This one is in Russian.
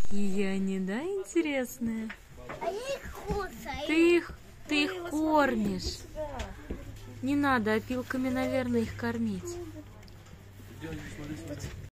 Какие они, да, интересные? А я их кусаю. Ты их кормишь. Не надо опилками, наверное, их кормить.